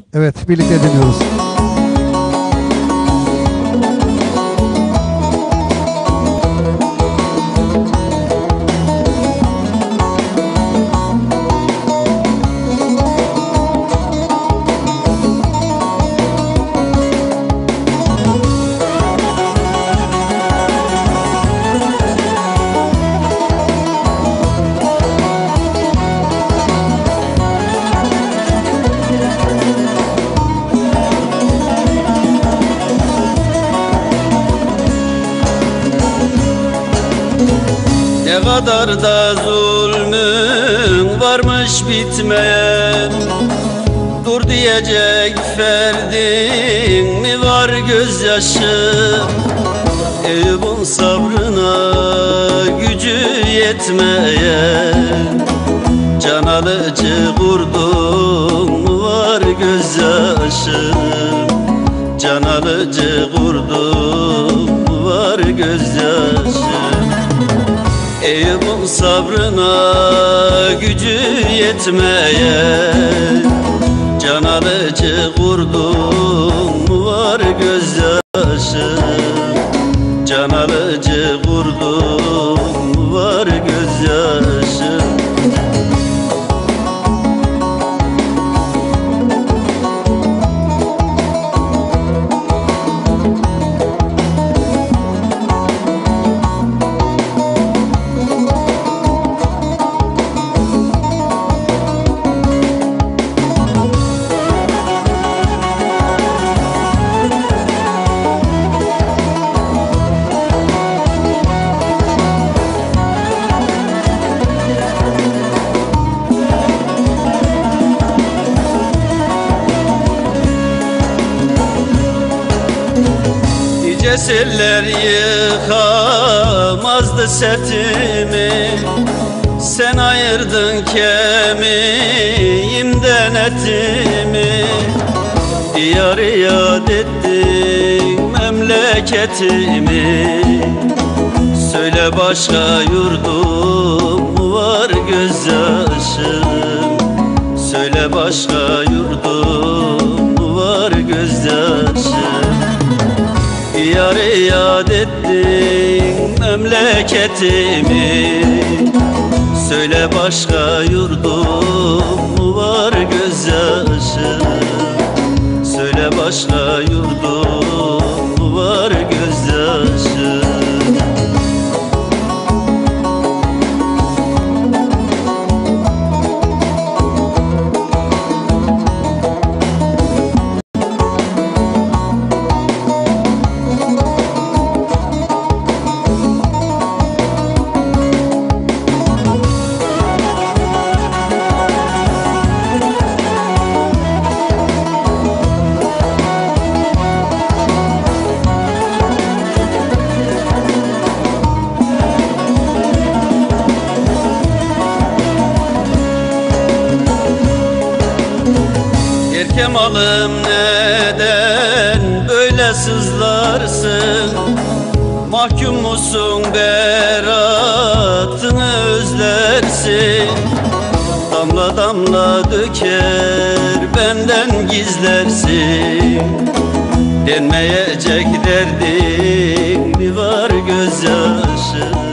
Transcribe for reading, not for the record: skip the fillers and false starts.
Evet, birlikte dinliyoruz. Ne kadar da zulmün varmış bitmeyen, dur diyecek ferdin mi var gözyaşı? Eyüp'ün sabrına gücü yetmeyen, can alıcı kurdun mu var gözyaşı? Can alıcı kurdun mu var gözyaşı? Eyüp'ün sabrına gücü yetmeyen, can alıcı kurdun mu var gözyaşı? Can alıcı kurdun mu var gözyaşı? Ceseller yıkamazdı setimi, sen ayırdın kemiğimden etimi. Diyar yad ettin memleketimi, söyle başka yurdum mu var gözyaşım? Söyle başka yurdum mu var gözyaşım? Yar yad ettin memleketimi, söyle başka yurdum mu var gözyaşım? Söyle başka yurdum mu var gözyaşım? Kemalım neden böyle sızlarsın? Mahkum musun beratını özlersin? Damla damla döker benden gizlersin. Denmeyecek derdin mi var gözyaşı?